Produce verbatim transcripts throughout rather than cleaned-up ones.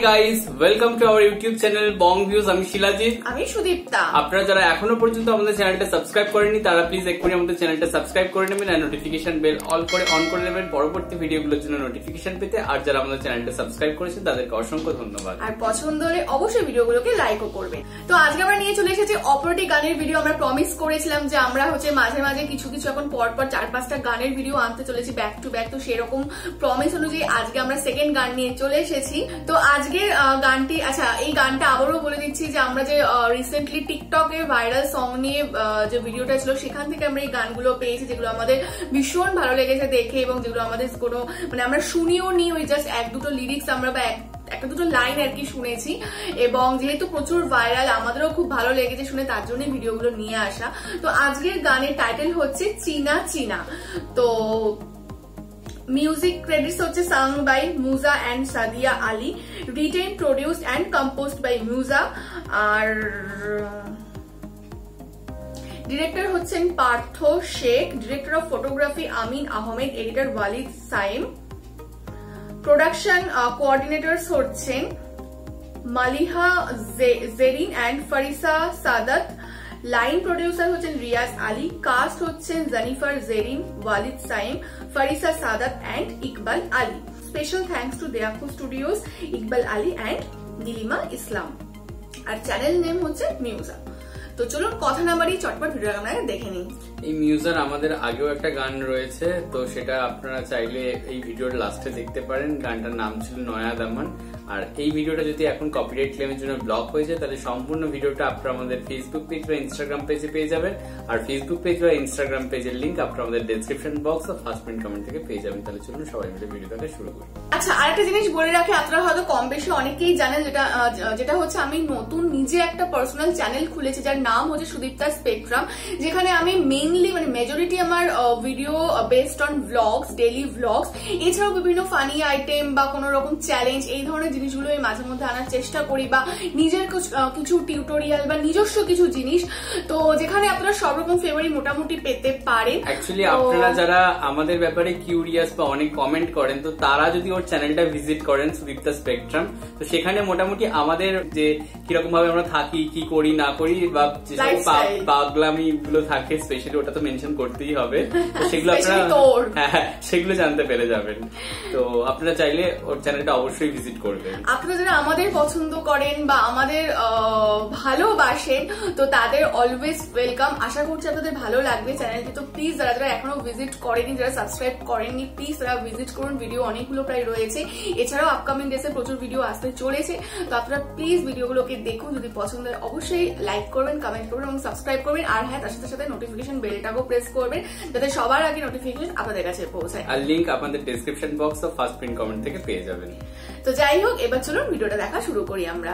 Guys, welcome to our YouTube channel bong views. আমি শিলাজিৎ, আমি সুদীপ্তা। আপনারা যারা এখনো পর্যন্ত আমাদের চ্যানেলটা সাবস্ক্রাইব করেননি তারা প্লিজ এক্ষুনি আমাদের চ্যানেলটা সাবস্ক্রাইব করে নেবেন আর নোটিফিকেশন বেল অল করে অন করে নেবেন পরবর্তী ভিডিওগুলোর জন্য নোটিফিকেশন পেতে। আর যারা আমাদের চ্যানেলটা সাবস্ক্রাইব করেছেন তাদেরকে অসংখ্য ধন্যবাদ। আর পছন্দ হলে অবশ্যই ভিডিওগুলোকে লাইকও করবেন। তো আজকে আমরা নিয়ে চলে এসেছি অপরাটি গানের ভিডিও। আমরা প্রমিস করেছিলাম যে আমরা হচ্ছে মাঝে মাঝে কিছু কিছু এখন পর পর চার পাঁচটা গানের ভিডিও আনতে চলেছি ব্যাক টু ব্যাক। তো সেরকম প্রমিস অনুযায়ী আজকে আমরা সেকেন্ড গান নিয়ে চলে এসেছি। তো আজকের গানটি, আচ্ছা এই গানটা আবারও বলে দিচ্ছি যে আমরা যে রিসেন্টলি টিকটকে ভাইরাল সং নিয়ে যে ভিডিওটা ছিল সেখান থেকে আমরা এই গানগুলো পেয়েছি, যেগুলো আমাদের ভীষণ ভালো লেগেছে দেখে এবং যেগুলো আমাদের কোনো মানে আমরা শুনিও নি, ওই জাস্ট এক দুটো লিরিক্স আমরা বা এক একটা দুটো লাইন আর কি শুনেছি। এবং যেহেতু প্রচুর ভাইরাল, আমাদেরও খুব ভালো লেগেছে শুনে, তার জন্য ভিডিওগুলো নিয়ে আসা। তো আজকের গানের টাইটেল হচ্ছে চীনা চীনা। তো মিউজিক ক্রেডিটস হচ্ছে song by Muza and Sadia Ali, written produced and composed by Muza. আর ডিরেক্টর হচ্ছেন Partha Sheikh, director of photography Amin Ahmed, editor Walid Saim. Production coordinators হচ্ছেন Maliha Zerin and Farisa Sadat. Line producer হচ্ছেন রিয়াজ আলী। কাস্ট হচ্ছেন Jennifer Zerin, Walid Saim, Farisa Sadat and Iqbal Ali. Special thanks to Deyaku studios, Iqbal Ali and Nilima Islam. আর চ্যানেল নেম হচ্ছে মিউজা। তো চলুন কথা না বাড়িয়ে চটপট ভিডিও আমরা দেখে নিই। এই মিউজার আমাদের আগেও একটা গান রয়েছে, তো সেটা আপনারা চাইলে এই ভিডিওর লাস্টে দেখতে পারেন। গানটার নাম ছিল নয়া দামান। আর এই ভিডিওটা যদি এখন কপিরাইট ক্লেমের জন্য ব্লক হয়ে যায় তাহলে সম্পূর্ণ ভিডিওটা আপনারা আমাদের ফেসবুক পেজ বা ইনস্টাগ্রাম পেজে পেয়ে যাবেন। আর ফেসবুক পেজ বা ইনস্টাগ্রাম পেজের লিংক আপনারা আমাদের ডেসক্রিপশন বক্স আর ফার্স্ট পিন কমেন্ট থেকে পেয়ে যাবেন। তাহলে চলুন সবাই মিলে ভিডিওটাকে শুরু করি। আচ্ছা, আরেকটা জিনিস বলে রাখি, আপনারা হয়তো কম বেশি অনেকেই জানেন, যেটা যেটা হচ্ছে আমি নতুন নিজে একটা পার্সোনাল চ্যানেল খুলেছি যার নাম হচ্ছে সুদীপ্তা স্পেকট্রাম, যেখানে আমি মেইনলি মানে মেজরিটি আমার video based on vlogs, daily vlogs, এছাড়াও বিভিন্ন ফানি আইটেম বা কোনো রকম চ্যালেঞ্জ এই ধরনের জিনিসগুলো আমি মাঝে মধ্যে আনার চেষ্টা করি, বা নিজের কিছু টিউটোরিয়াল বা নিজস্ব কিছু জিনিস, তো যেখানে আপনারা সব রকম ফেভারি মোটামুটি পেতে পারেন। অ্যাকচুয়ালি আপনারা যারা আমাদের ব্যাপারে কিউরিয়াস বা অনেক কমেন্ট করেন, তো তারা যদি ওর চ্যানেলটা ভিজিট করেন সুদীপ্তা স্পেকট্রাম, তো সেখানে মোটামুটি আমাদের যে কিরকম ভাবে আমরা থাকি, কি করি না করি, বা পাগলামি গুলো থাকে স্পেশালি ওটা তো মেনশন করতেই হবে, তো সেগুলো আপনারা হ্যাঁ সেগুলো জানতে পেরে যাবেন। তো আপনারা চাইলে ওর চ্যানেলটা অবশ্যই ভিজিট করবেন। আপনারা যারা আমাদের পছন্দ করেন বা আমাদের ভালোবাসেন তো তাদের অলওয়েজ ওয়েলকাম। আশা করছি আপনাদের ভালো লাগবে চ্যানেলটি। তো প্লিজ যারা যারা এখনো ভিজিট করেনি, যারা সাবস্ক্রাইব করেননি, প্লিজ তারা ভিজিট করুন। ভিডিও অনেকগুলো প্রায় রয়েছে, এছাড়াও আপকামিং ডেসে প্রচুর ভিডিও আসতে চলেছে। তো আপনারা প্লিজ ভিডিওগুলোকে দেখুন, যদি পছন্দ হয় অবশ্যই লাইক করবেন, কমেন্ট করবেন এবং সাবস্ক্রাইব করবেন। আর হ্যাঁ, তার সাথে সাথে নোটিফিকেশন বেলটাকেও প্রেস করবেন যাতে সবার আগে নোটিফিকেশন আপনাদের কাছে পৌঁছায়। আর লিংক আপনাদের ডেসক্রিপশন বক্স ও ফার্স্ট পিন কমেন্ট থেকে পেয়ে যাবেন। তো যাই হোক, এবার চলুন ভিডিওটা দেখা শুরু করি আমরা।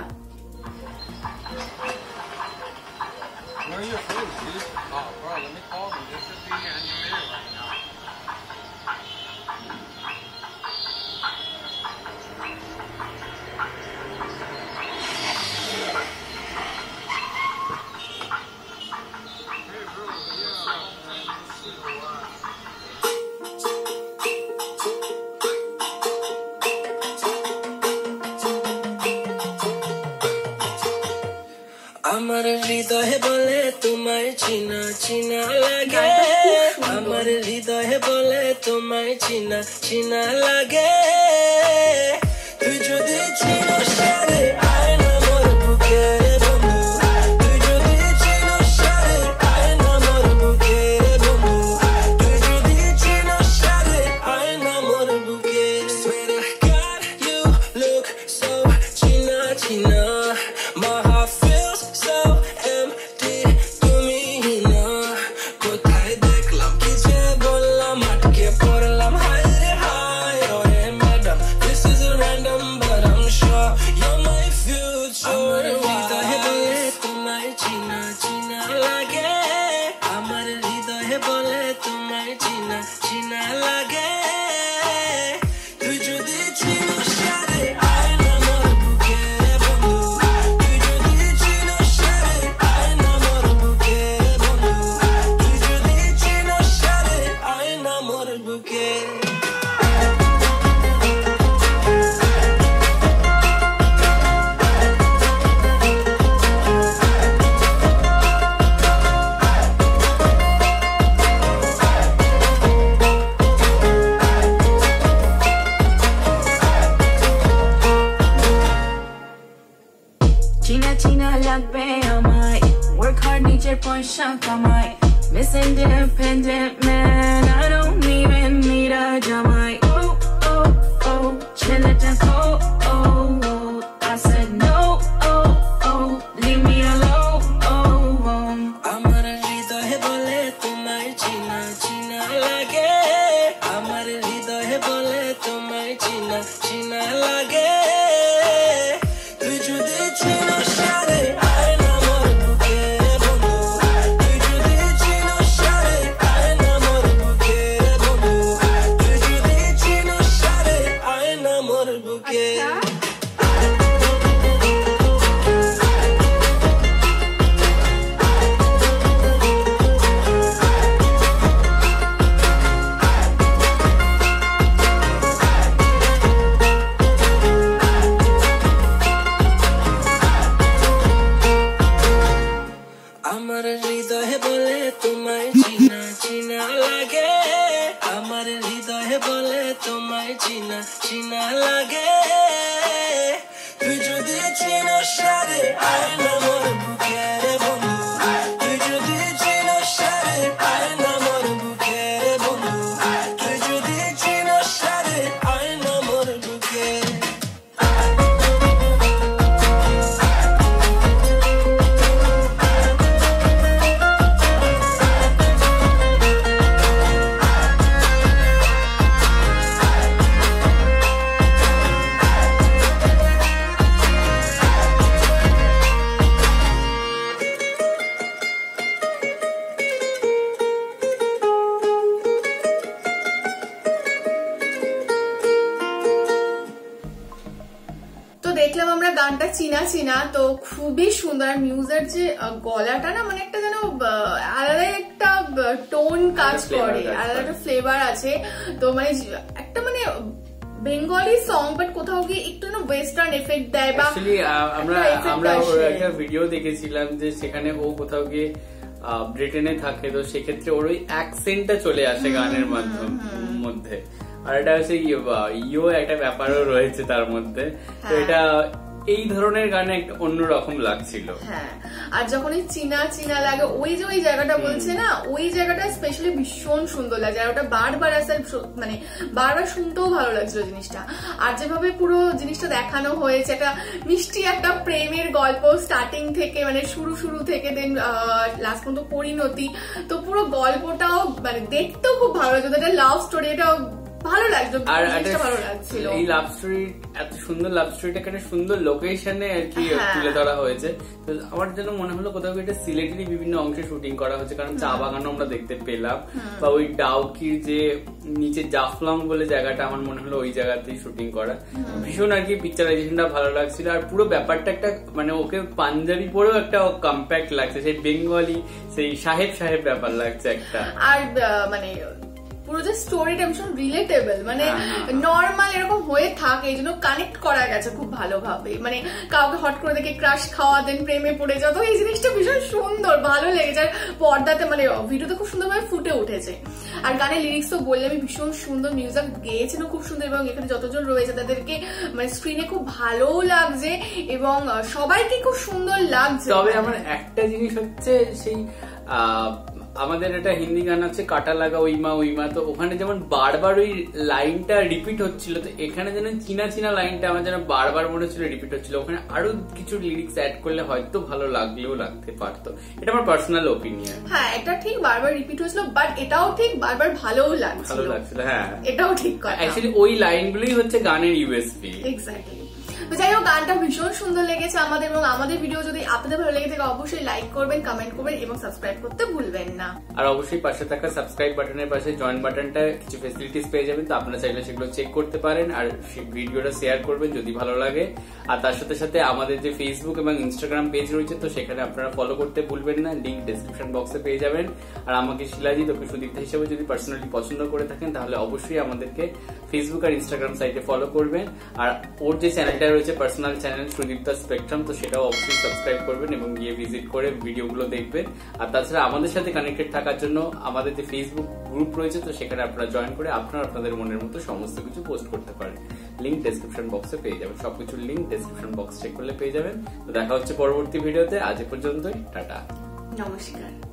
আমার হৃদয় বলে তোমায় চিনা চিনা লাগে, আমার হৃদয় বলে তোমায় চিনা চিনা লাগে। তুই যদি চিনিস রে আয় না মোর বুকে বন্ধু, তুই যদি চিনিস রে আয় না মোর বুকে বন্ধু, তুই যদি চিনিস রে আয় না মোর বুকে। Swear to God you look so চিনা চিনা, my heart feels so empty তুমি না। কোথায় দেখলাম কি যে বললাম, আটকে পড়লাম হায় রে হায়। ওরে madam, this is a random but I'm sure you're my future. চিনা লাগবে আমায় work hard নিজের পয়সা কামাই Miss Independent man I don't even need a জামাই oh oh oh ছেলেটা cold oh oh I said no oh oh leave me alone oh oh আমার হৃদয়ে বলে তোমায় চিনা চিনা লাগে আমার হৃদয়ে বলে তোমায় চিনা চিনা লাগে তুই যদি চিনো সারে আয় না মোর বুকে বন্ধু তুই যদি চিনো সারে আয় না মোর বুকে বন্ধু তুই যদি চিনো সারে আয় না মোর বুকে আমার হৃদয়ে বলে তোমায় চিনা চিনা লাগে আমার হৃদয়ে বলে তোমায় চিনা চিনা লাগে তুই যদি চিনো সারে আয় না মোর বুকে বন্ধু তুই যদি চিনো সারে আয় না মোর বুকে বন্ধু তুই যদি চিনো সারে আয় না মোর বুকে তো দেখলাম আমরা গানটা চিনা চিনা তো খুবই সুন্দর আর মিউজিকের যে গলাটা না মানে একটা যেন আলাদা একটা টোন কাজ করে আলাদা একটা ফ্লেভার আছে তো মানে একটা মানে বেঙ্গলি সং বাট কোথাও গিয়ে একটু না ওয়েস্টার্ন এফেক্ট দেয় বা আমরা আমরা একটা ভিডিও দেখেছিলাম যে সেখানে ও কোথাও গিয়ে ব্রিটেনে থাকে তো সেক্ষেত্রে ওর ওই অ্যাকসেন্টটা চলে আসে গানের মাধ্যম মধ্যে আর এটা হচ্ছে ইয়ো একটা ব্যাপারও রয়েছে তার মধ্যে তো এটা এই ধরনের গানে একটা অন্যরকম লাগছিল। হ্যাঁ আর যখন এই চিনা চিনা লাগে ওই যে ওই জায়গাটা বলছে না ওই জায়গাটা স্পেশালি ভীষণ সুন্দর লাগে আর ওটা বারবার আসার মানে বারবার শুনতেও ভালো লাগছিল জিনিসটা আর যেভাবে পুরো জিনিসটা দেখানো হয়েছে একটা মিষ্টি একটা প্রেমের গল্প স্টার্টিং থেকে মানে শুরু শুরু থেকে দেন লাস্ট পর্যন্ত পরিণতি তো পুরো গল্পটাও মানে দেখতেও খুব ভালো লাগছে একটা লাভ স্টোরি এটাও ভালো লাগতো আর ভালো লাগছিল এই লাভ স্টোরি এত সুন্দর লাভ স্টোরিটা একটা সুন্দর লোকেশনে আর কি তুলে ধরা হয়েছে তো আমার যেন মনে হলো কোথাও এটা সিলেটেরই বিভিন্ন অংশে শুটিং করা হচ্ছে কারণ চা বাগানও আমরা দেখতে পেলাম বা ওই ডাউকির যে নিচে জাফলং বলে জায়গাটা আমার মনে হলো ওই জায়গাতেই শুটিং করা ভীষণ আর কি পিকচারাইজেশনটা ভালো লাগছিল আর পুরো ব্যাপারটা একটা মানে ওকে পাঞ্জাবি পরেও একটা কম্প্যাক্ট লাগছে সেই বেঙ্গলি সেই সাহেব সাহেব ব্যাপার লাগছে একটা আর মানে পুরো যে স্টোরিটা ভীষণ রিলেটেবল মানে নর্মাল এরকম হয়ে থাকে এই জন্য কানেক্ট করা গেছে খুব ভালোভাবে মানে কাউকে হট করে দেখে ক্রাশ খাওয়া দেন প্রেমে পড়ে যাওয়া তো এই জিনিসটা ভীষণ সুন্দর ভালো লেগেছে আর পর্দাতে মানে ভিডিওতে খুব সুন্দরভাবে ফুটে উঠেছে আর গানের লিরিক্স তো বললে আমি ভীষণ সুন্দর মিউজিক গেয়েছেন খুব সুন্দর এবং এখানে যতজন রয়েছে তাদেরকে মানে স্ক্রিনে খুব ভালো লাগছে এবং সবাইকে খুব সুন্দর লাগছে তবে আমার একটা জিনিস হচ্ছে সেই আহ আমাদের একটা হিন্দি গান আছে কাটা লাগা ওইমা ওইমা তো ওখানে যেমন বারবার ওই লাইনটা রিপিট হচ্ছিল তো এখানে যেন চিনা চিনা লাইনটা আমার যেন বারবার মনে হচ্ছিল রিপিট হচ্ছিল ওখানে আরো কিছু লিরিক্স অ্যাড করলে হয়তো ভালো লাগলেও লাগতে পারতো এটা আমার পার্সোনাল ওপিনিয়ন হ্যাঁ এটা ঠিক বারবার রিপিট হচ্ছিল বাট এটাও ঠিক বারবার ভালোও লাগছিল ভালো লাগছিল হ্যাঁ এটাও ঠিক কথা অ্যাকচুয়ালি ওই লাইনগুলোই হচ্ছে গানের ইউএসপি এক্স্যাক্টলি তো যাই হোক গানটা ভীষণ সুন্দর লেগেছে আমাদের এবং আমাদের ভিডিও যদি আপনাদের ভালো লেগে থাকে অবশ্যই লাইক করবেন কমেন্ট করবেন এবং সাবস্ক্রাইব করতে ভুলবেন না আর অবশ্যই পাশে থাকা সাবস্ক্রাইব বাটনের পাশে জয়েন বাটনটা কিছু ফেসিলিটিস পেয়ে যাবেন তো আপনারা চাইলে সেগুলো চেক করতে পারেন আর ভিডিওটা শেয়ার করবেন যদি ভালো লাগে আর তার সাথে সাথে আমাদের যে ফেসবুক এবং ইনস্টাগ্রাম পেজ রয়েছে তো সেখানে আপনারা ফলো করতে ভুলবেন না লিংক ডেসক্রিপশন বক্সে পেয়ে যাবেন আর আমাকে শিলাজিৎ ওকে সুদীপ্তা হিসেবে যদি পার্সোনালি পছন্দ করে থাকেন তাহলে অবশ্যই আমাদেরকে ফেসবুক আর ইনস্টাগ্রাম সাইটে ফলো করবেন আর ওর যে চ্যানেলটা রয়েছে পার্সোনাল চ্যানেল সুদীপ্তা স্পেকট্রাম তো সেটাও অবশ্যই সাবস্ক্রাইব করবেন এবং গিয়ে ভিজিট করে ভিডিওগুলো দেখবেন আর তাছাড়া আমাদের সাথে কানেক্টেড থাকার জন্য আমাদের যে ফেসবুক গ্রুপ রয়েছে তো সেখানে আপনারা জয়েন করে আপনারা আপনাদের মনের মতো সমস্ত কিছু পোস্ট করতে পারেন লিঙ্ক ডেসক্রিপশন বক্সে পেয়ে যাবেন, সবকিছুর লিঙ্ক ডেসক্রিপশন বক্স চেক করলে পেয়ে যাবেন। তো দেখা হচ্ছে পরবর্তী ভিডিওতে, আজ এ পর্যন্তই, টাটা, নমস্কার।